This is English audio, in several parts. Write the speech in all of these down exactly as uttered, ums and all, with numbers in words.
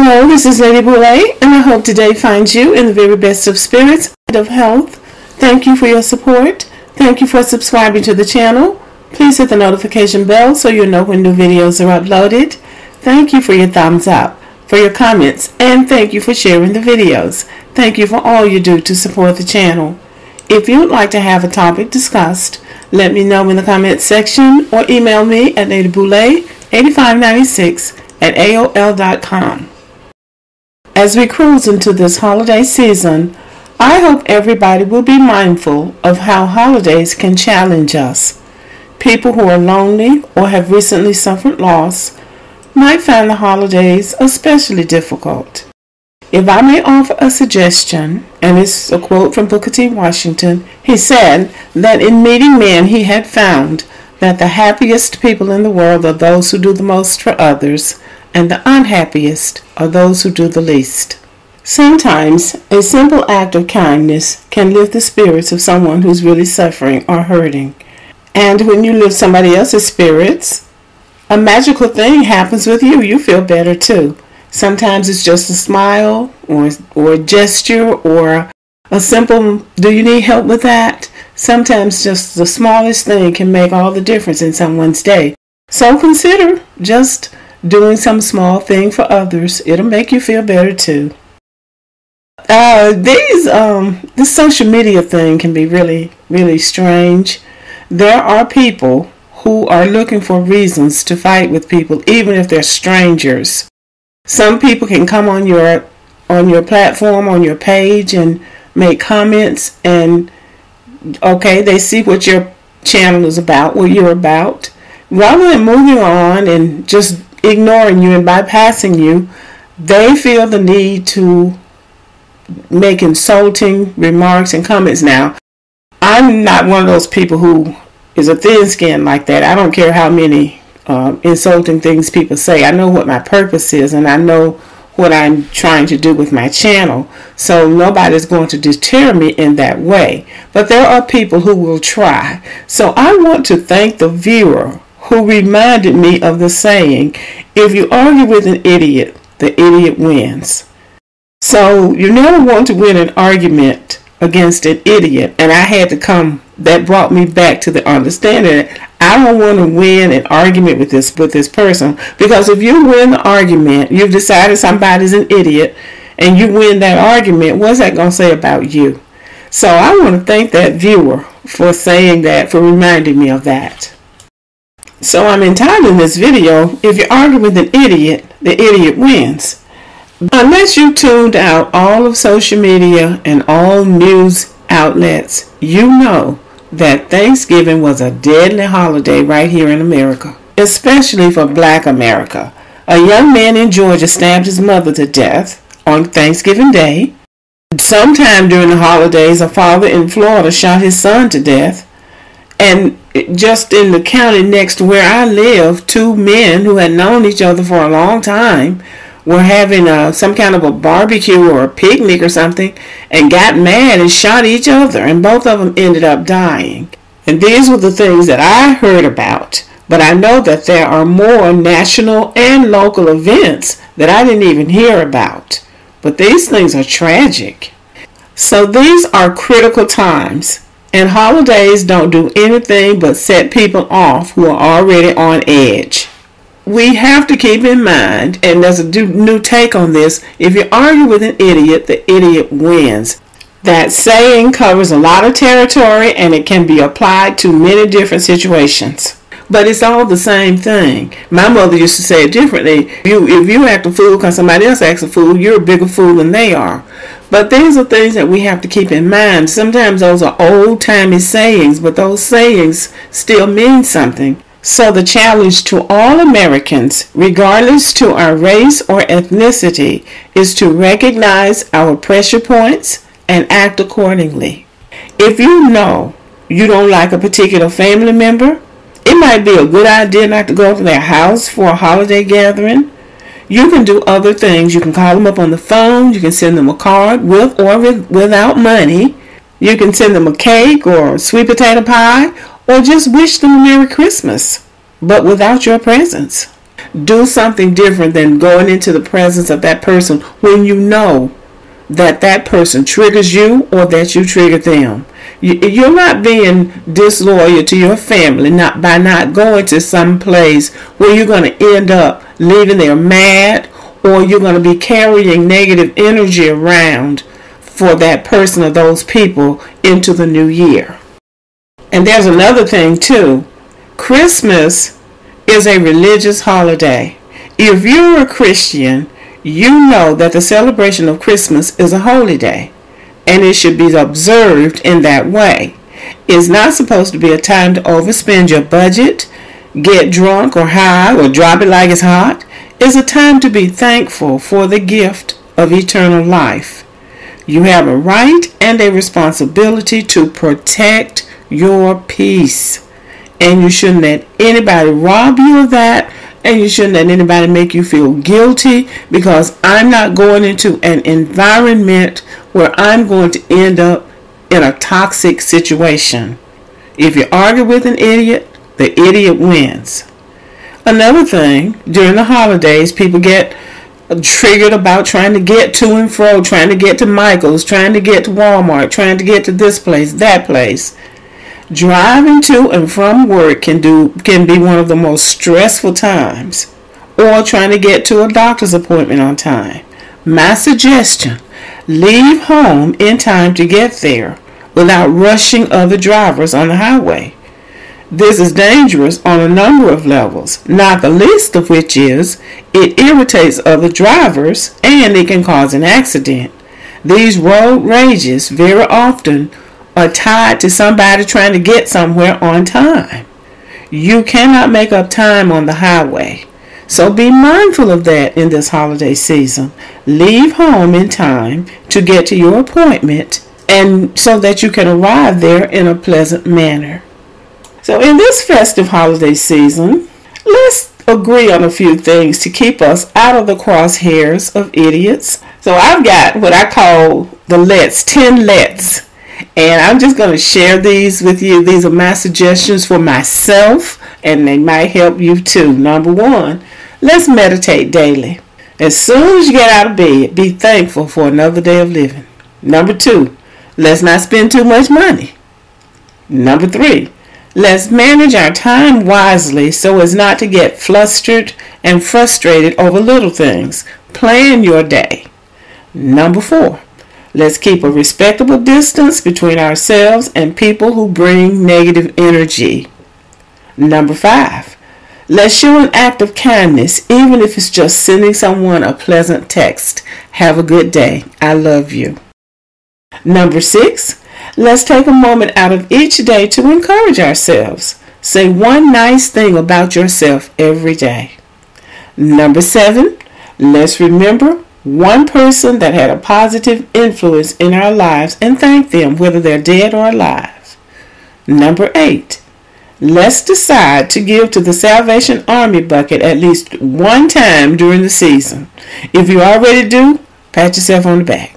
Hello, this is Lady Boule, and I hope today finds you in the very best of spirits and of health. Thank you for your support. Thank you for subscribing to the channel. Please hit the notification bell so you'll know when new videos are uploaded. Thank you for your thumbs up, for your comments, and thank you for sharing the videos. Thank you for all you do to support the channel. If you'd like to have a topic discussed, let me know in the comments section or email me at ladyboule eighty-five ninety-six at A O L dot com. As we cruise into this holiday season, I hope everybody will be mindful of how holidays can challenge us. People who are lonely or have recently suffered loss might find the holidays especially difficult. If I may offer a suggestion, and it's a quote from Booker T. Washington, he said that in meeting men he had found that the happiest people in the world are those who do the most for others, and the unhappiest are those who do the least. Sometimes a simple act of kindness can lift the spirits of someone who's really suffering or hurting. And when you lift somebody else's spirits, a magical thing happens with you. You feel better too. Sometimes it's just a smile or, or a gesture or a simple, do you need help with that? Sometimes just the smallest thing can make all the difference in someone's day. So consider just doing some small thing for others. It'll make you feel better too. Uh, these um, this social media thing can be really, really strange. There are people who are looking for reasons to fight with people, even if they're strangers. Some people can come on your on your platform, on your page, and make comments, and okay, they see what your channel is about, what you're about. Rather than moving on and just ignoring you and bypassing you, they feel the need to make insulting remarks and comments. Now, I'm not one of those people who is a thin skin like that. I don't care how many uh, insulting things people say. I know what my purpose is, and I know what I'm trying to do with my channel, so nobody's going to deter me in that way. But there are people who will try. So I want to thank the viewer who reminded me of the saying, if you argue with an idiot, the idiot wins. So you never want to win an argument against an idiot, and I had to come, that brought me back to the understanding that I don't want to win an argument with this with this person, because if you win the argument, you've decided somebody's an idiot, and you win that argument, what's that going to say about you? So I want to thank that viewer for saying that, for reminding me of that. So I'm entitling this video, if you argue with an idiot, the idiot wins. Unless you tuned out all of social media and all news outlets, you know that Thanksgiving was a deadly holiday right here in America, especially for Black America. A young man in Georgia stabbed his mother to death on Thanksgiving Day. Sometime during the holidays, a father in Florida shot his son to death. And just in the county next to where I live, two men who had known each other for a long time were having a, some kind of a barbecue or a picnic or something, and got mad and shot each other, and both of them ended up dying. And these were the things that I heard about, but I know that there are more national and local events that I didn't even hear about. But these things are tragic. So these are critical times. And holidays don't do anything but set people off who are already on edge. We have to keep in mind, and there's a new take on this, if you argue with an idiot, the idiot wins. That saying covers a lot of territory, and it can be applied to many different situations. But it's all the same thing. My mother used to say it differently. You, if you act a fool because somebody else acts a fool, you're a bigger fool than they are. But these are things that we have to keep in mind. Sometimes those are old-timey sayings, but those sayings still mean something. So the challenge to all Americans, regardless to our race or ethnicity, is to recognize our pressure points and act accordingly. If you know you don't like a particular family member, it might be a good idea not to go to their house for a holiday gathering. You can do other things. You can call them up on the phone. You can send them a card with or with, without money. You can send them a cake or a sweet potato pie, or just wish them a Merry Christmas, but without your presence. Do something different than going into the presence of that person when you know that that person triggers you or that you trigger them. You're not being disloyal to your family not by not going to some place where you're going to end up leaving there mad, or you're going to be carrying negative energy around for that person or those people into the new year. And there's another thing too. Christmas is a religious holiday. If you're a Christian, you know that the celebration of Christmas is a holy day, and it should be observed in that way. It's not supposed to be a time to overspend your budget, get drunk or high, or drop it like it's hot. It's a time to be thankful for the gift of eternal life. You have a right and a responsibility to protect your peace, and you shouldn't let anybody rob you of that. And you shouldn't let anybody make you feel guilty, because I'm not going into an environment where I'm going to end up in a toxic situation. If you argue with an idiot, the idiot wins. Another thing, during the holidays, people get triggered about trying to get to and fro, trying to get to Michael's, trying to get to Walmart, trying to get to this place, that place. Driving to and from work can do can be one of the most stressful times, or trying to get to a doctor's appointment on time. My suggestion, leave home in time to get there without rushing other drivers on the highway. This is dangerous on a number of levels, not the least of which is it irritates other drivers and it can cause an accident. These road rages very often are tied to somebody trying to get somewhere on time. You cannot make up time on the highway, so be mindful of that in this holiday season. Leave home in time to get to your appointment, and so that you can arrive there in a pleasant manner. So in this festive holiday season, let's agree on a few things to keep us out of the crosshairs of idiots. So I've got what I call the let's, ten let's. And I'm just going to share these with you. These are my suggestions for myself, and they might help you too. Number one, let's meditate daily. As soon as you get out of bed, be thankful for another day of living. Number two, let's not spend too much money. Number three, let's manage our time wisely so as not to get flustered and frustrated over little things. Plan your day. Number four, let's keep a respectable distance between ourselves and people who bring negative energy. Number five, let's show an act of kindness, even if it's just sending someone a pleasant text. Have a good day. I love you. Number six, let's take a moment out of each day to encourage ourselves. Say one nice thing about yourself every day. Number seven, let's remember one person that had a positive influence in our lives and thank them, whether they're dead or alive. Number eight, let's decide to give to the Salvation Army bucket at least one time during the season. If you already do, pat yourself on the back.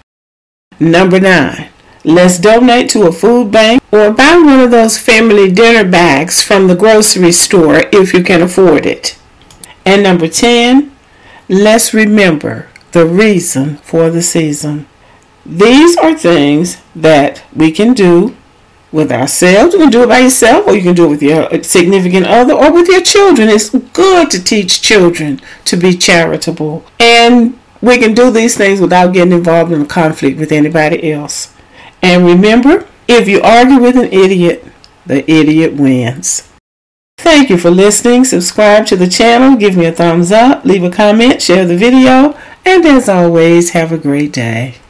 Number nine, let's donate to a food bank or buy one of those family dinner bags from the grocery store if you can afford it. And number ten, let's remember the reason for the season. These are things that we can do with ourselves. You can do it by yourself, or you can do it with your significant other, or with your children. It's good to teach children to be charitable. And we can do these things without getting involved in a conflict with anybody else. And remember, if you argue with an idiot, the idiot wins. Thank you for listening. Subscribe to the channel, give me a thumbs up, leave a comment, share the video, and as always, have a great day.